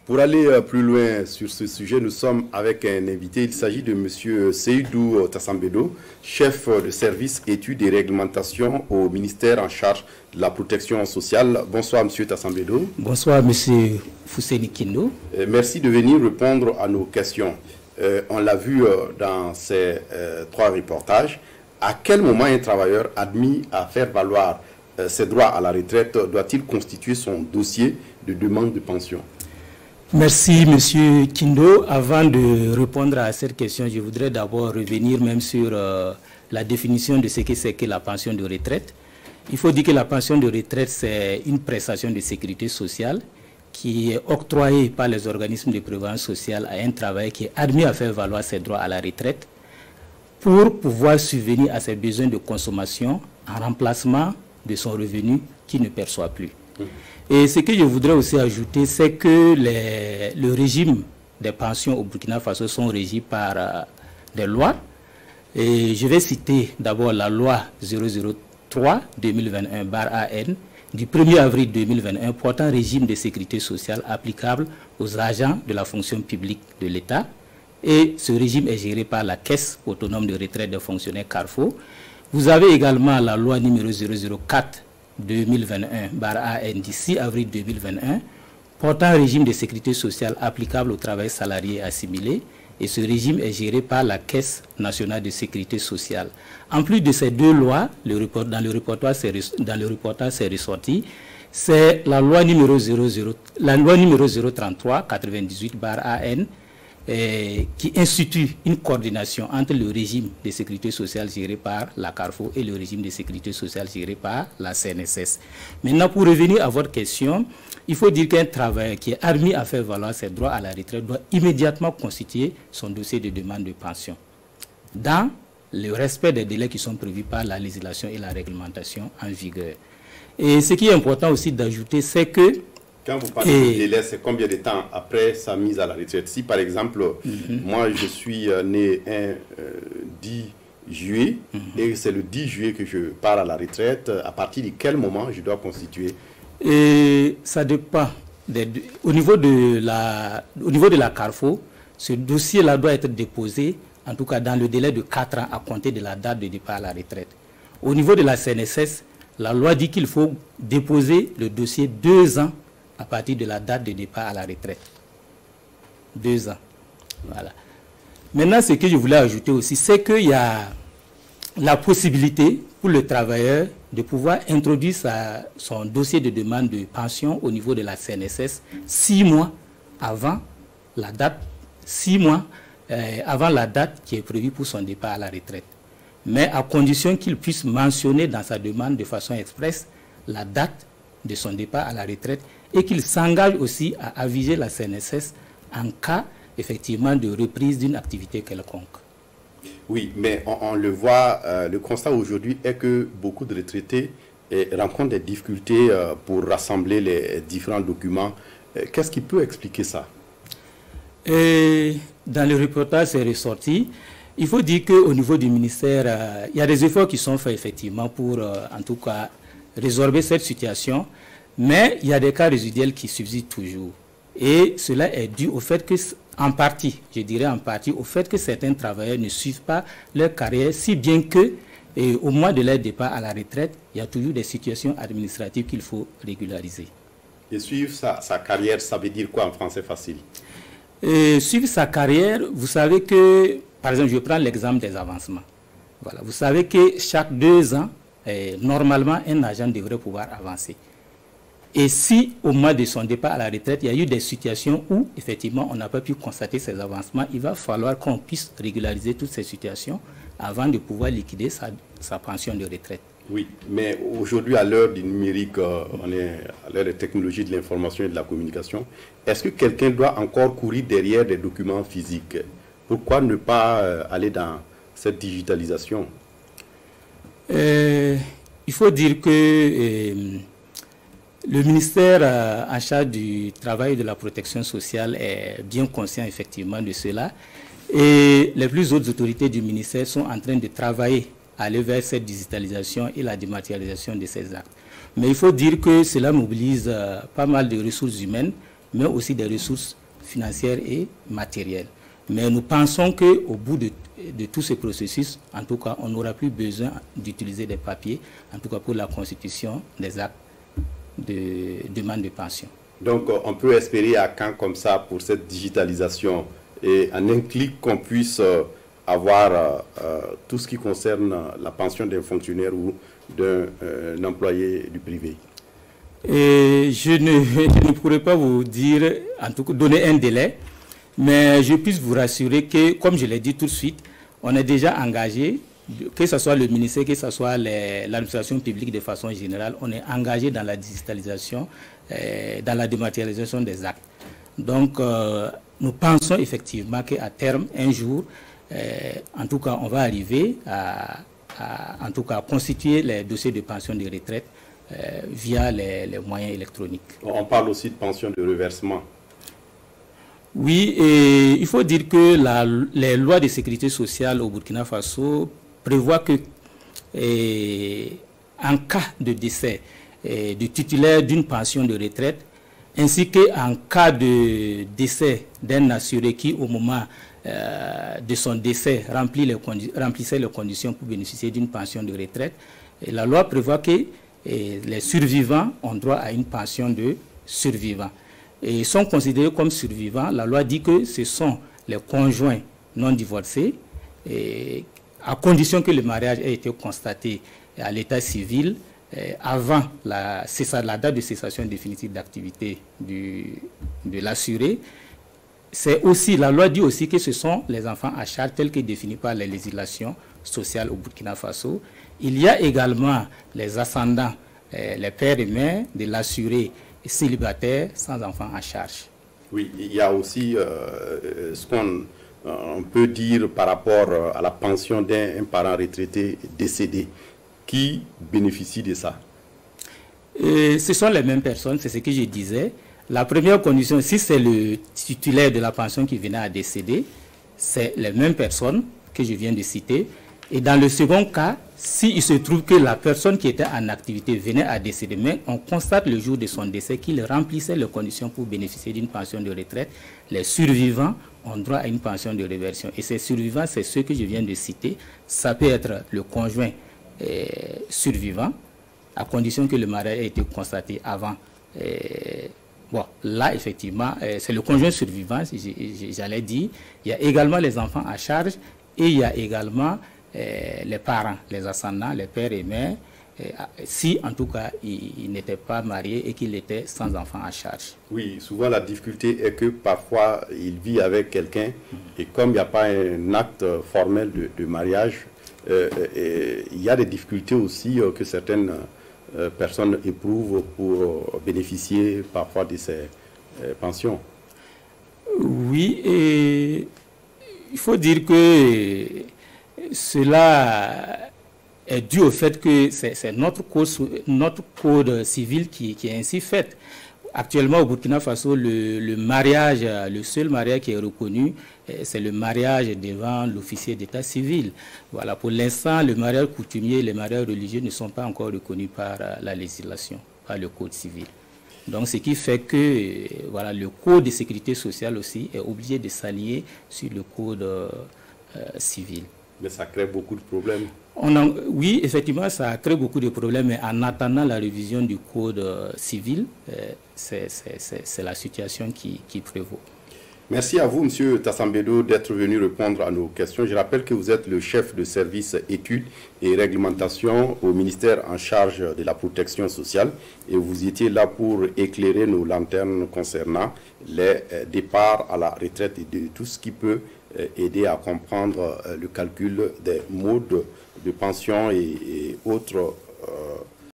Pour aller plus loin sur ce sujet, nous sommes avec un invité. Il s'agit de M. Seydou Tassambedo, chef de service études et réglementation au ministère en charge de la protection sociale. Bonsoir M. Tassambedo. Bonsoir M. Fousseni Kindo. Merci de venir répondre à nos questions. On l'a vu dans ces trois reportages. À quel moment un travailleur admis à faire valoir ses droits à la retraite doit-il constituer son dossier de demande de pension? Merci M. Kindo. Avant de répondre à cette question, je voudrais d'abord revenir même sur la définition de ce que c'est que la pension de retraite. Il faut dire que la pension de retraite, c'est une prestation de sécurité sociale qui est octroyée par les organismes de prévoyance sociale à un travailleur qui est admis à faire valoir ses droits à la retraite pour pouvoir subvenir à ses besoins de consommation en remplacement de son revenu qu'il ne perçoit plus. Et ce que je voudrais aussi ajouter, c'est que le régime des pensions au Burkina Faso sont régis par des lois. Et je vais citer d'abord la loi 003-2021/AN du 1er avril 2021 portant régime de sécurité sociale applicable aux agents de la fonction publique de l'État. Et ce régime est géré par la Caisse autonome de retraite des fonctionnaires Carrefour. Vous avez également la loi numéro 004-2021/AN du 6 avril 2021 portant régime de sécurité sociale applicable au travail salarié assimilé. Et ce régime est géré par la Caisse nationale de sécurité sociale. En plus de ces deux lois, dans le reportage c'est ressorti, c'est la loi numéro 033-98/AN qui institue une coordination entre le régime de sécurité sociale géré par la Carrefour et le régime de sécurité sociale géré par la CNSS. Maintenant, pour revenir à votre question, il faut dire qu'un travailleur qui est admis à faire valoir ses droits à la retraite doit immédiatement constituer son dossier de demande de pension dans le respect des délais qui sont prévus par la législation et la réglementation en vigueur. Et ce qui est important aussi d'ajouter, c'est que quand vous parlez de délai, c'est combien de temps après sa mise à la retraite? Si par exemple, moi je suis né un 10 juillet et c'est le 10 juillet que je pars à la retraite, à partir de quel moment je dois constituer? Et ça dépend. Au niveau de la Carrefour, ce dossier-là doit être déposé, en tout cas dans le délai de 4 ans à compter de la date de départ à la retraite. Au niveau de la CNSS, la loi dit qu'il faut déposer le dossier 2 ans à partir de la date de départ à la retraite. 2 ans. Voilà. Maintenant, ce que je voulais ajouter aussi, c'est qu'il y a la possibilité pour le travailleur de pouvoir introduire son dossier de demande de pension au niveau de la CNSS 6 mois avant la date, avant la date qui est prévue pour son départ à la retraite. Mais à condition qu'il puisse mentionner dans sa demande de façon expresse la date de son départ à la retraite et qu'il s'engage aussi à aviser la CNSS en cas effectivement de reprise d'une activité quelconque. Oui, mais on le voit, le constat aujourd'hui est que beaucoup de retraités rencontrent des difficultés pour rassembler les différents documents. Qu'est-ce qui peut expliquer ça? Et dans le reportage, c'est ressorti. Il faut dire qu'au niveau du ministère, il y a des efforts qui sont faits effectivement pour, en tout cas, résorber cette situation. Mais il y a des cas résiduels qui subsistent toujours. Et cela est dû au fait que, en partie, je dirais en partie, au fait que certains travailleurs ne suivent pas leur carrière, si bien que, au moment de leur départ à la retraite, il y a toujours des situations administratives qu'il faut régulariser. Et suivre sa carrière, ça veut dire quoi en français facile? Suivre sa carrière, vous savez que, par exemple, je prends l'exemple des avancements. Voilà, vous savez que chaque 2 ans, normalement, un agent devrait pouvoir avancer. Et si, au moment de son départ à la retraite, il y a eu des situations où, effectivement, on n'a pas pu constater ces avancements, il va falloir qu'on puisse régulariser toutes ces situations avant de pouvoir liquider sa pension de retraite. Oui, mais aujourd'hui, à l'heure du numérique, on est à l'heure des technologies de l'information et de la communication, est-ce que quelqu'un doit encore courir derrière des documents physiques? Pourquoi ne pas aller dans cette digitalisation? Il faut dire que le ministère en charge du travail et de la protection sociale est bien conscient effectivement de cela. Et les plus hautes autorités du ministère sont en train de travailler à aller vers cette digitalisation et la dématérialisation de ces actes. Mais il faut dire que cela mobilise pas mal de ressources humaines mais aussi des ressources financières et matérielles. Mais nous pensons qu'au bout de tout ce processus, en tout cas, on n'aura plus besoin d'utiliser des papiers, en tout cas pour la constitution des actes de demande de pension. Donc, on peut espérer à quand comme ça pour cette digitalisation et en un clic qu'on puisse avoir tout ce qui concerne la pension d'un fonctionnaire ou d'un employé du privé? Et je ne pourrais pas vous dire, en tout cas, donner un délai, mais je puisse vous rassurer que, comme je l'ai dit tout de suite, on est déjà engagé, que ce soit le ministère, que ce soit l'administration publique de façon générale, on est engagé dans la digitalisation, dans la dématérialisation des actes. Donc, nous pensons effectivement qu'à terme, un jour, en tout cas, on va arriver en tout cas, constituer les dossiers de pension de retraite via les moyens électroniques. On parle aussi de pension de reversement. Oui, et il faut dire que les lois de sécurité sociale au Burkina Faso prévoient que, en cas de décès du titulaire d'une pension de retraite, ainsi qu'en cas de décès d'un assuré qui, au moment de son décès, remplissait les conditions pour bénéficier d'une pension de retraite, et la loi prévoit que les survivants ont droit à une pension de survivant. Et sont considérés comme survivants. La loi dit que ce sont les conjoints non divorcés, à condition que le mariage ait été constaté à l'état civil avant la date de cessation définitive d'activité de l'assuré. C'est aussi, la loi dit aussi que ce sont les enfants à charge tels que définis par la législation sociale au Burkina Faso. Il y a également les ascendants, les pères et mères de l'assuré célibataire sans enfants à charge. Oui, il y a aussi ce qu'on peut dire par rapport à la pension d'un parent retraité décédé. Qui bénéficie de ça? Ce sont les mêmes personnes, c'est ce que je disais. La première condition, si c'est le titulaire de la pension qui venait à décéder, c'est les mêmes personnes que je viens de citer. Et dans le second cas, s'il se trouve que la personne qui était en activité venait à décéder, mais on constate le jour de son décès qu'il remplissait les conditions pour bénéficier d'une pension de retraite, les survivants ont droit à une pension de réversion. Et ces survivants, c'est ceux que je viens de citer. Ça peut être le conjoint survivant, à condition que le mariage ait été constaté avant. Bon, là, effectivement, c'est le conjoint survivant, j'allais dire. Il y a également les enfants à charge et il y a également les parents, les ascendants, les pères et mères, si en tout cas ils n'étaient pas mariés et qu'ils étaient sans enfants à charge. Oui, souvent la difficulté est que parfois il vit avec quelqu'un et comme il n'y a pas un acte formel de mariage, il y a des difficultés aussi que certaines personnes éprouvent pour bénéficier parfois de ces pensions. Oui, et il faut dire que cela est dû au fait que c'est notre code civil qui est ainsi fait. Actuellement, au Burkina Faso, le seul mariage qui est reconnu, c'est le mariage devant l'officier d'état civil. Voilà, pour l'instant, le mariage coutumier et les mariages religieux ne sont pas encore reconnus par la législation, par le code civil. Donc, ce qui fait que voilà, le code de sécurité sociale aussi est obligé de s'allier sur le code civil. Mais ça crée beaucoup de problèmes. Oui, effectivement, ça crée beaucoup de problèmes, mais en attendant la révision du code civil, c'est la situation qui prévaut. Merci à vous, M. Tassambedo, d'être venu répondre à nos questions. Je rappelle que vous êtes le chef de service études et réglementation au ministère en charge de la protection sociale et vous étiez là pour éclairer nos lanternes concernant les départs à la retraite et de tout ce qui peut aider à comprendre le calcul des modes de pension et autres